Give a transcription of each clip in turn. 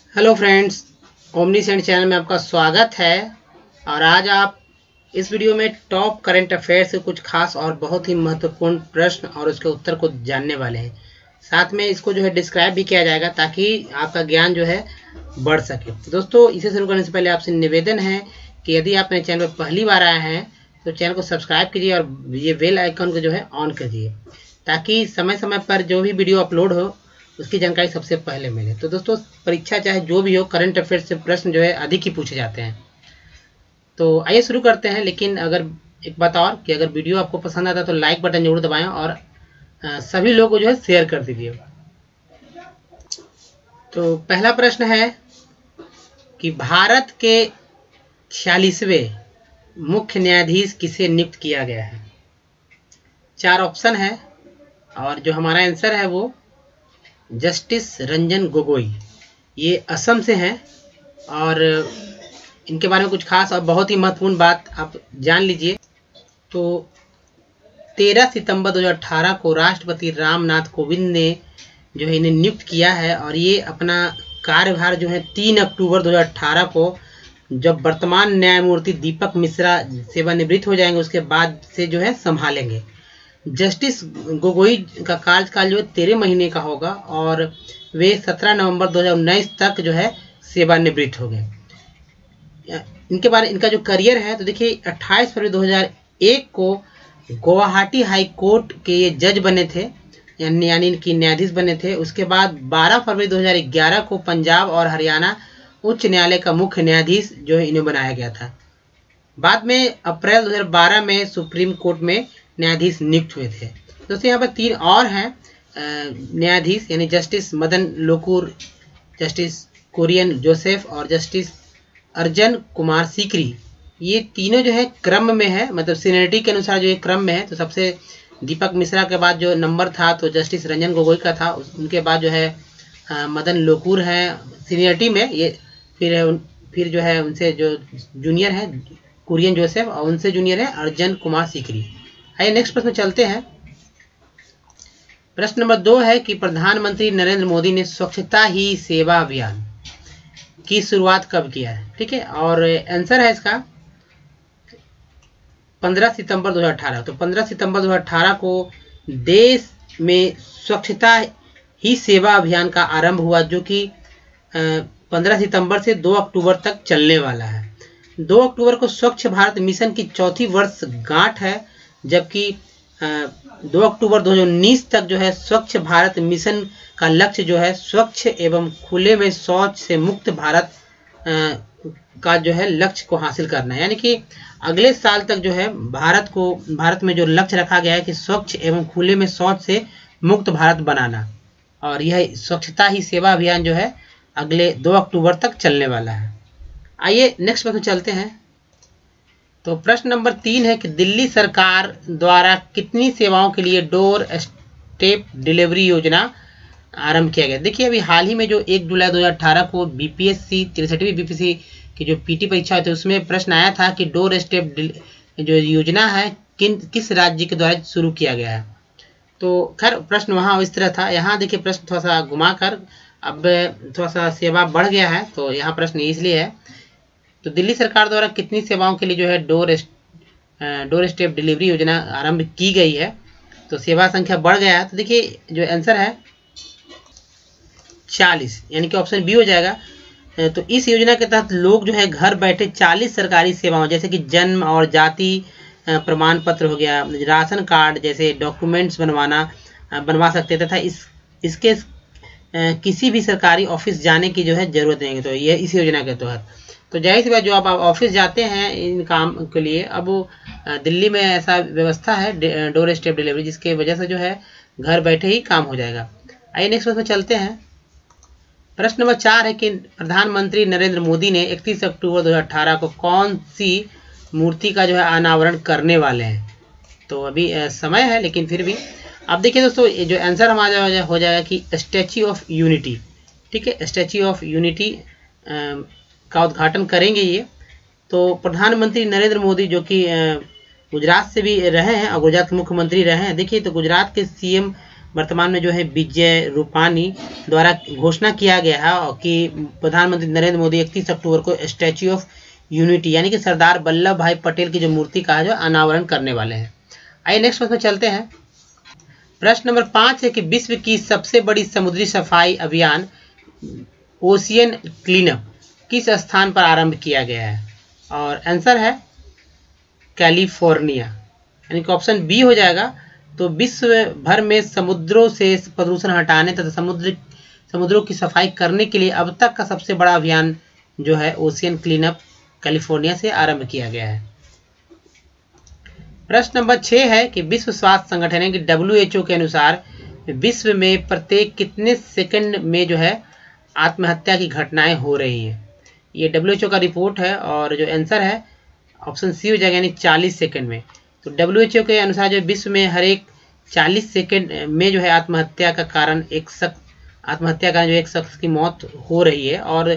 Hello friends, ओमनी सेंट channel में आपका स्वागत है। और आज आप इस वीडियो में टॉप करंट अफेयर से कुछ खास और बहुत ही महत्वपूर्ण प्रश्न और उसके उत्तर को जानने वाले हैं। साथ में इसको जो है डिस्क्राइब भी किया जाएगा ताकि आपका ज्ञान जो है बढ़ सके। तो दोस्तों, इसे शुरू करने से पहले आपसे निवेदन है कि यदि आप मेरे चैनल पर पहली बार आए हैं तो चैनल को सब्सक्राइब कीजिए और ये बेल आइकन को जो है ऑन कीजिए ताकि समय समय पर जो भी वीडियो अपलोड हो उसकी जानकारी सबसे पहले मिले। तो दोस्तों, परीक्षा चाहे जो भी हो, करंट अफेयर से प्रश्न जो है अधिक ही पूछे जाते हैं। तो आइए शुरू करते हैं। लेकिन अगर एक बात और कि अगर वीडियो आपको पसंद आता है तो लाइक बटन जरूर दबाएं और सभी लोगों को जो है शेयर कर दीजिए। तो पहला प्रश्न है कि भारत के 46वें मुख्य न्यायाधीश किसे नियुक्त किया गया है। 4 ऑप्शन है और जो हमारा आंसर है वो जस्टिस रंजन गोगोई। ये असम से हैं और इनके बारे में कुछ खास और बहुत ही महत्वपूर्ण बात आप जान लीजिए। तो 13 सितंबर 2018 को राष्ट्रपति रामनाथ कोविंद ने जो है इन्हें नियुक्त किया है और ये अपना कार्यभार जो है 3 अक्टूबर 2018 को, जब वर्तमान न्यायमूर्ति दीपक मिश्रा सेवानिवृत्त हो जाएंगे उसके बाद से जो है संभालेंगे। जस्टिस गोगोई का कार्यकाल जो है 13 महीने का होगा और वे 17 नवंबर 2019 तक जो है सेवानिवृत्त हो गए। इनका जो करियर है तो देखिए 28 फरवरी 2001 को गुवाहाटी हाई कोर्ट के ये जज बने थे, यानी इनकी न्यायाधीश बने थे। उसके बाद 12 फरवरी 2011 को पंजाब और हरियाणा उच्च न्यायालय का मुख्य न्यायाधीश जो है इन्हें बनाया गया था। बाद में अप्रैल 2012 में सुप्रीम कोर्ट में न्यायाधीश नियुक्त हुए थे। दोस्तों, यहाँ पर 3 और हैं न्यायाधीश, यानी जस्टिस मदन लोकुर, जस्टिस कुरियन जोसेफ और जस्टिस अर्जन कुमार सीकरी। ये तीनों जो है क्रम में है, मतलब सीनियरिटी के अनुसार जो है क्रम में है। तो सबसे दीपक मिश्रा के बाद जो नंबर था तो जस्टिस रंजन गोगोई का था, उनके बाद जो है मदन लोकुर है सीनियरिटी में। ये फिर जो है उनसे जो जूनियर है कुरियन जोसेफ और उनसे जूनियर है अर्जन कुमार सीकरी। आइए नेक्स्ट प्रश्न चलते हैं। प्रश्न नंबर 2 है कि प्रधानमंत्री नरेंद्र मोदी ने स्वच्छता ही सेवा अभियान की शुरुआत कब किया है। ठीक है, और आंसर है इसका 15 सितंबर 2018। तो 15 सितंबर 2018 को देश में स्वच्छता ही सेवा अभियान का आरंभ हुआ, जो कि 15 सितंबर से 2 अक्टूबर तक चलने वाला है। 2 अक्टूबर को स्वच्छ भारत मिशन की 4थी वर्षगांठ है, जबकि 2 अक्टूबर 2019 तक जो है स्वच्छ भारत मिशन का लक्ष्य जो है स्वच्छ एवं खुले में शौच से मुक्त भारत का जो है लक्ष्य को हासिल करना है। यानी कि अगले साल तक जो है भारत में जो लक्ष्य रखा गया है कि स्वच्छ एवं खुले में शौच से मुक्त भारत बनाना, और यह स्वच्छता ही सेवा अभियान जो है अगले 2 अक्टूबर तक चलने वाला है। आइए नेक्स्ट प्रश्न चलते हैं। तो प्रश्न नंबर 3 है कि दिल्ली सरकार द्वारा कितनी सेवाओं के लिए डोर स्टेप डिलीवरी योजना आरंभ किया गया। देखिए, अभी हाल ही में जो 1 जुलाई 2018 को बीपीएससी 63वीं बीपीएससी की जो पीटी परीक्षा हुई थी उसमें प्रश्न आया था कि डोर स्टेप जो योजना है किस राज्य के द्वारा शुरू किया गया है। तो खैर प्रश्न वहाँ इस तरह था। यहाँ देखिए प्रश्न थोड़ा सा घुमा कर अब थोड़ा सा सेवा बढ़ गया है, तो यहाँ प्रश्न इसलिए है। तो दिल्ली सरकार द्वारा कितनी सेवाओं के लिए जो है डोर स्टेप डिलीवरी योजना आरंभ की गई है, तो सेवा संख्या बढ़ गया है। तो देखिए जो आंसर है 40, यानी कि ऑप्शन बी हो जाएगा। तो इस योजना के तहत लोग जो है घर बैठे 40 सरकारी सेवाओं जैसे कि जन्म और जाति प्रमाण पत्र हो गया, राशन कार्ड जैसे डॉक्यूमेंट्स बनवा सकते थे तथा इसके किसी भी सरकारी ऑफिस जाने की जो है जरूरत नहीं है। तो ये इस योजना के तहत तो जाहिर सी बात, जो आप ऑफिस जाते हैं इन काम के लिए, अब दिल्ली में ऐसा व्यवस्था है डोर स्टेप डिलीवरी, जिसके वजह से जो है घर बैठे ही काम हो जाएगा। आइए नेक्स्ट प्रश्न चलते हैं। प्रश्न नंबर 4 है कि प्रधानमंत्री नरेंद्र मोदी ने 31 अक्टूबर 2018 को कौन सी मूर्ति का जो है अनावरण करने वाले हैं। तो अभी समय है, लेकिन फिर भी अब देखिए दोस्तों, ये जो आंसर हमारा हो जाएगा कि स्टैच्यू ऑफ यूनिटी। ठीक है, स्टैच्यू ऑफ यूनिटी का उद्घाटन करेंगे ये। तो प्रधानमंत्री नरेंद्र मोदी जो कि गुजरात से भी रहे हैं और गुजरात के मुख्यमंत्री रहे हैं। देखिए, तो गुजरात के सीएम वर्तमान में जो है विजय रूपानी द्वारा घोषणा किया गया है कि प्रधानमंत्री नरेंद्र मोदी 31 अक्टूबर को स्टैच्यू ऑफ यूनिटी यानी कि सरदार वल्लभ भाई पटेल की जो मूर्ति का है जो अनावरण करने वाले हैं। आइए नेक्स्ट प्रश्न में चलते हैं। प्रश्न नंबर 5 है कि विश्व की सबसे बड़ी समुद्री सफाई अभियान ओशियन क्लीनअप किस स्थान पर आरंभ किया गया है? और आंसर है कैलिफोर्निया, यानी कि ऑप्शन बी हो जाएगा। तो विश्व भर में समुद्रों से प्रदूषण हटाने तथा समुद्रों की सफाई करने के लिए अब तक का सबसे बड़ा अभियान जो है ओशियन क्लीनअप कैलिफोर्निया से आरंभ किया गया है। प्रश्न नंबर 6 है कि विश्व स्वास्थ्य संगठन है कि WHO के अनुसार विश्व में प्रत्येक कितने सेकंड में जो है आत्महत्या की घटनाएं हो रही हैं? ये WHO का रिपोर्ट है और जो आंसर है ऑप्शन सी हो जाएगा, यानी 40 सेकंड में। तो WHO के अनुसार जो विश्व में हर एक 40 सेकंड में जो है आत्महत्या का कारण एक शख्स की मौत हो रही है। और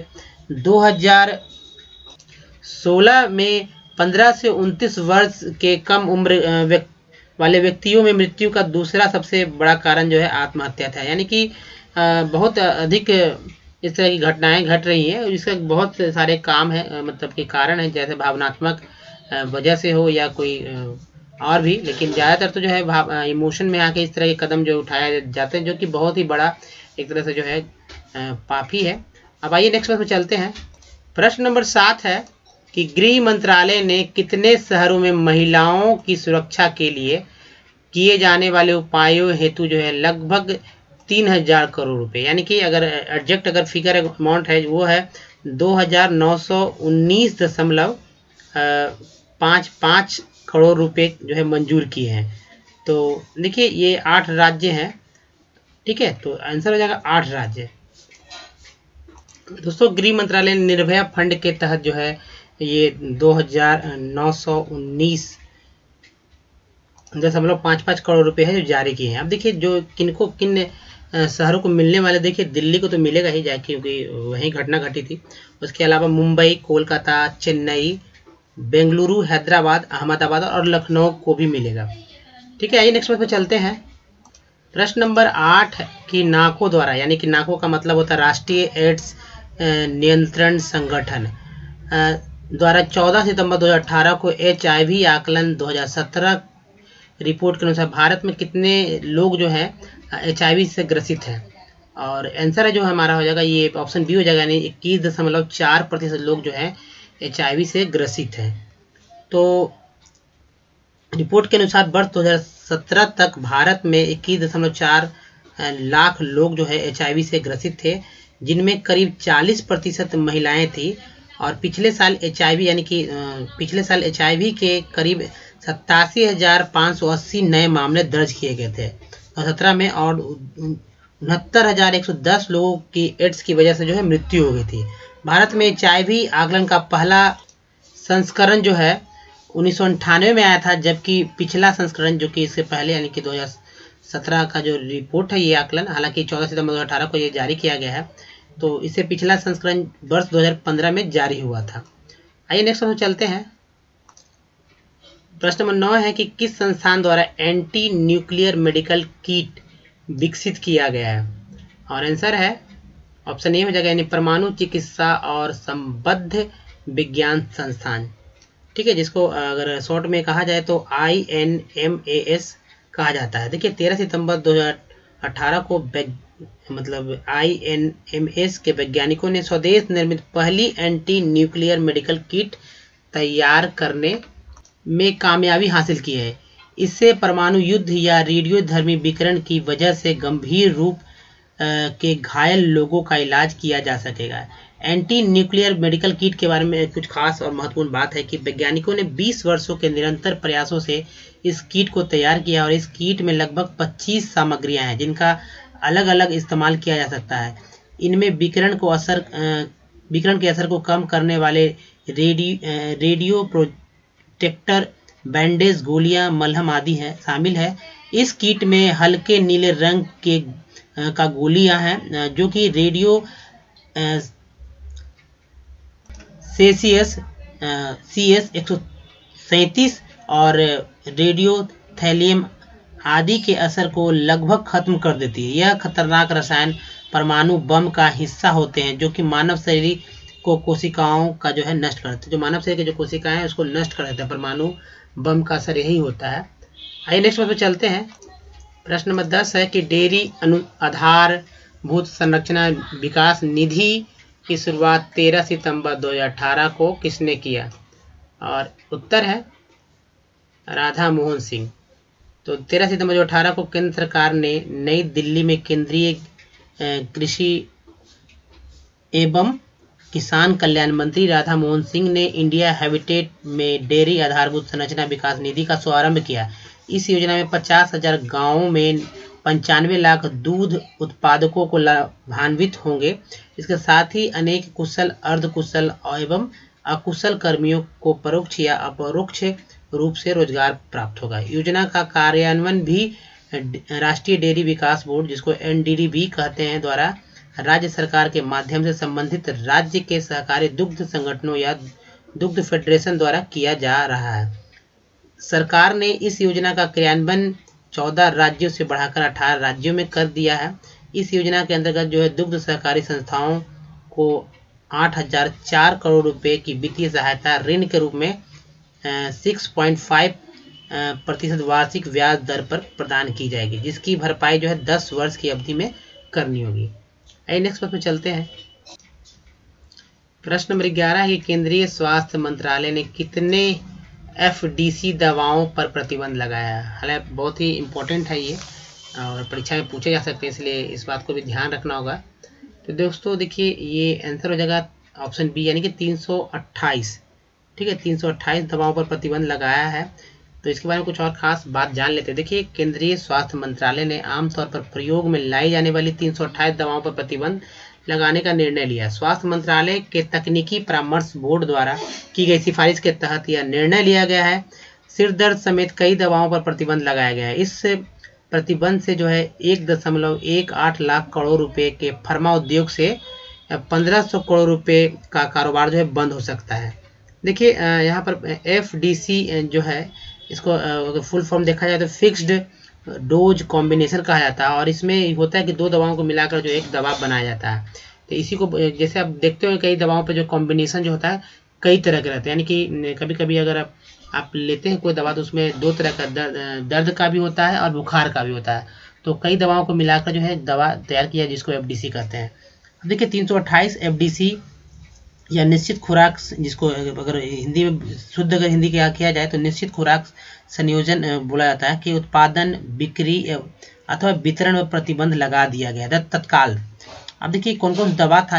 2016 में 15 से 29 वर्ष के कम उम्र वाले व्यक्तियों में मृत्यु का दूसरा सबसे बड़ा कारण जो है आत्महत्या था। यानी कि बहुत अधिक इस तरह की घटनाएं घट रही हैं। इसका बहुत सारे काम है, मतलब कि कारण है, जैसे भावनात्मक वजह से हो या कोई और भी, लेकिन ज़्यादातर तो जो है इमोशन में आके इस तरह के कदम जो उठाए जाते हैं, जो कि बहुत ही बड़ा एक तरह से जो है पापी है। अब आइए नेक्स्ट प्रश्न में चलते हैं। प्रश्न नंबर 7 है कि गृह मंत्रालय ने कितने शहरों में महिलाओं की सुरक्षा के लिए किए जाने वाले उपायों हेतु जो है लगभग 3000 करोड़ रुपए, यानी कि अगर फिगर अमाउंट है वो है 2919.55 करोड़ रुपए जो है मंजूर किए हैं। तो देखिए ये 8 राज्य हैं, ठीक है, तो आंसर हो जाएगा 8 राज्य। दोस्तों गृह मंत्रालय ने निर्भया फंड के तहत जो है ये 2919.55 करोड़ रुपए है जो जारी किए हैं। अब देखिए जो किन शहरों को मिलने वाले, देखिए दिल्ली को तो मिलेगा ही जाए क्योंकि वहीं घटना घटी थी। उसके अलावा मुंबई, कोलकाता, चेन्नई, बेंगलुरु, हैदराबाद, अहमदाबाद और लखनऊ को भी मिलेगा। ठीक है, आइए नेक्स्ट पे चलते हैं। प्रश्न नंबर 8 कि नाको द्वारा, यानी कि नाको का मतलब होता है राष्ट्रीय एड्स नियंत्रण संगठन द्वारा 14 सितंबर 2018 को HIV आकलन 2017 रिपोर्ट के अनुसार भारत में कितने लोग जो है HIV से ग्रसित हैं? और आंसर है जो हमारा हो जाएगा ये ऑप्शन बी हो जाएगा, यानी 21.4% लोग जो है HIV से ग्रसित हैं। तो रिपोर्ट के अनुसार वर्ष 2017 तक भारत में 21.4 लाख लोग जो है HIV से ग्रसित थे, जिनमें करीब 40% महिलाएं थी। और पिछले साल HIV के करीब 87,580 नए मामले दर्ज किए गए थे 2017 में, और 69,110 लोगों की एड्स की वजह से जो है मृत्यु हो गई थी। भारत में HIV आकलन का पहला संस्करण जो है 1998 में आया था, जबकि पिछला संस्करण जो कि इससे पहले यानी कि 2017 का जो रिपोर्ट है ये आकलन, हालांकि 14 सितंबर 2018 को ये जारी किया गया है, तो इससे पिछला संस्करण वर्ष 2015 में जारी हुआ था। आइए नेक्स्ट प्रश्न चलते हैं। प्रश्न नंबर 9 है कि किस संस्थान द्वारा एंटी न्यूक्लियर मेडिकल किट विकसित किया गया है? और आंसर है ऑप्शन ए हो जाएगा, यानी परमाणु चिकित्सा और संबद्ध विज्ञान संस्थान। ठीक है, जिसको अगर शॉर्ट में कहा जाए तो INMAS कहा जाता है। देखिए 13 सितंबर 2018 को INMAS के वैज्ञानिकों ने स्वदेश निर्मित पहली एंटी न्यूक्लियर मेडिकल किट तैयार करने में कामयाबी हासिल की है। इससे परमाणु युद्ध या रेडियोधर्मी विकिरण की वजह से गंभीर रूप के घायल लोगों का इलाज किया जा सकेगा। एंटी न्यूक्लियर मेडिकल किट के बारे में कुछ खास और महत्वपूर्ण बात है कि वैज्ञानिकों ने 20 वर्षों के निरंतर प्रयासों से इस किट को तैयार किया, और इस किट में लगभग 25 सामग्रियां हैं जिनका अलग अलग इस्तेमाल किया जा सकता है। इनमें विकिरण के असर को कम करने वाले रेडियो प्रोटेक्टर, बैंडेज, गोलियां, मलहम आदि शामिल है। इस किट में हल्के नीले रंग का गोलियां हैं जो कि रेडियो CS 137 और रेडियो थैलियम आदि के असर को लगभग खत्म कर देती है। यह खतरनाक रसायन परमाणु बम का हिस्सा होते हैं जो कि मानव शरीर को कोशिकाओं का जो है नष्ट करते हैं। जो मानव शरीर की जो कोशिकाएं हैं उसको नष्ट कर देते हैं। परमाणु बम का असर यही होता है। आइए नेक्स्ट पर चलते हैं। प्रश्न नंबर 10 है कि डेयरी आधारभूत संरचना विकास निधि की शुरुआत 13 सितंबर 2018 को किसने किया? और उत्तर है राधा मोहन सिंह। तो 13 सितंबर 2018 को केंद्र सरकार ने नई दिल्ली में केंद्रीय कृषि एवं किसान कल्याण मंत्री राधा मोहन सिंह ने इंडिया हैबिटेट में डेयरी आधारभूत संरचना विकास निधि का शुभारंभ किया। इस योजना में 50,000 गांवों में 95 लाख दूध उत्पादकों को लाभान्वित होंगे। इसके साथ ही अनेक कुशल, अर्धकुशल एवं अकुशल कर्मियों को परोक्ष या अपरोक्ष रूप से रोजगार प्राप्त होगा। योजना का कार्यान्वयन भी राष्ट्रीय डेयरी विकास बोर्ड, जिसको NDDB कहते हैं, द्वारा राज्य सरकार के माध्यम से संबंधित राज्य के सहकारी दुग्ध संगठनों या दुग्ध फेडरेशन द्वारा किया जा रहा है। सरकार ने इस योजना का क्रियान्वयन 14 राज्यों से बढ़ाकर 18 राज्यों में कर दिया है। इस योजना के अंतर्गत जो है दुग्ध सहकारी संस्थाओं को 8,004 करोड़ रुपए की वित्तीय सहायता ऋण के रूप में 6.5% वार्षिक ब्याज दर पर प्रदान की जाएगी, जिसकी भरपाई जो है 10 वर्ष की अवधि में करनी होगी। आइए नेक्स्ट प्रश्न में चलते हैं। प्रश्न नंबर 11 है कि केंद्रीय स्वास्थ्य मंत्रालय ने कितने FDC दवाओं पर प्रतिबंध लगाया है? हालांकि बहुत ही इम्पोर्टेंट है ये और परीक्षा में पूछे जा सकते हैं, इसलिए इस बात को भी ध्यान रखना होगा। तो दोस्तों देखिए, ये आंसर हो जाएगा ऑप्शन बी, यानी कि 328। ठीक है, 328 दवाओं पर प्रतिबंध लगाया है। तो इसके बारे में कुछ और खास बात जान लेते हैं। देखिए, केंद्रीय स्वास्थ्य मंत्रालय ने आमतौर पर प्रयोग में लाई जाने वाली 328 दवाओं पर प्रतिबंध लगाने का निर्णय लिया। स्वास्थ्य मंत्रालय के तकनीकी परामर्श बोर्ड द्वारा की गई सिफारिश के तहत यह निर्णय लिया गया है। सिर दर्द समेत कई दवाओं पर प्रतिबंध लगाया गया है। इस प्रतिबंध से जो है 1.18 लाख करोड़ रुपए के फार्मा उद्योग से 1500 करोड़ रुपए का कारोबार जो है बंद हो सकता है। देखिए, यहाँ पर FDC जो है, इसको अगर फुल फॉर्म देखा जाए तो फिक्स्ड डोज कॉम्बिनेशन कहा जाता है और इसमें होता है कि 2 दवाओं को मिलाकर जो एक दवा बनाया जाता है। तो इसी को जैसे आप देखते हो कई दवाओं पर जो कॉम्बिनेशन जो होता है कई तरह के रहते हैं, यानी कि कभी कभी अगर आप लेते हैं कोई दवा तो उसमें 2 तरह का दर्द का भी होता है और बुखार का भी होता है। तो कई दवाओं को मिलाकर जो है दवा तैयार किया जिसको FDC कहते हैं। देखिए, 328 FDC या निश्चित खुराक, जिसको अगर हिंदी में शुद्ध अगर हिंदी किया जाए तो निश्चित खुराक संयोजन बोला जाता है, कि उत्पादन, बिक्री अथवा वितरण में प्रतिबंध लगा दिया गया था तत्काल। अब देखिए कौन कौन दवा था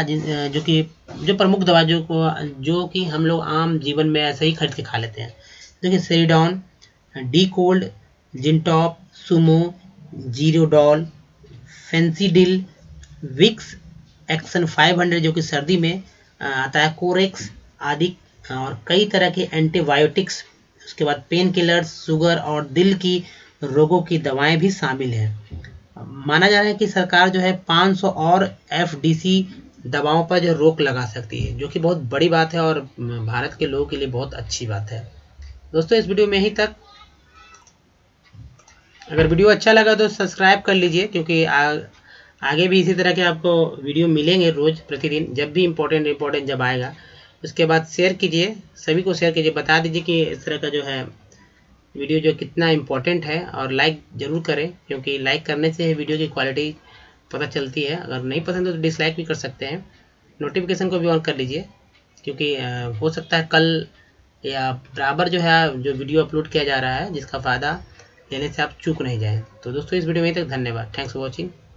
जो प्रमुख दवा जो कि हम लोग आम जीवन में ऐसे ही खरीद के खा लेते हैं। देखिए, Saridon, D cold, Zintop, Sumo, Zerodol, Phensedyl, Vicks Action 500 जो कि सर्दी में आता है, कोरेक्स आदि, और कई तरह के एंटीबायोटिक्स, उसके बाद पेन किलर्स, शुगर और दिल की रोगों की दवाएं भी शामिल हैं। माना जा रहा है कि सरकार जो है 500 और FDC दवाओं पर जो रोक लगा सकती है, जो कि बहुत बड़ी बात है और भारत के लोगों के लिए बहुत अच्छी बात है। दोस्तों, इस वीडियो में यहीं तक। अगर वीडियो अच्छा लगा तो सब्सक्राइब कर लीजिए, क्योंकि आगे भी इसी तरह के आपको वीडियो मिलेंगे रोज प्रतिदिन, जब भी इम्पोर्टेंट जब आएगा। उसके बाद शेयर कीजिए, सभी को शेयर कीजिए, बता दीजिए कि इस तरह का जो है वीडियो जो कितना इम्पोर्टेंट है, और लाइक ज़रूर करें, क्योंकि लाइक करने से वीडियो की क्वालिटी पता चलती है। अगर नहीं पसंद हो तो डिसलाइक भी कर सकते हैं। नोटिफिकेशन को भी ऑन कर लीजिए, क्योंकि हो सकता है कल या बराबर जो है जो वीडियो अपलोड किया जा रहा है जिसका फ़ायदा लेने से आप चूक नहीं जाएँ। तो दोस्तों, इस वीडियो में तक धन्यवाद। Thanks for watching.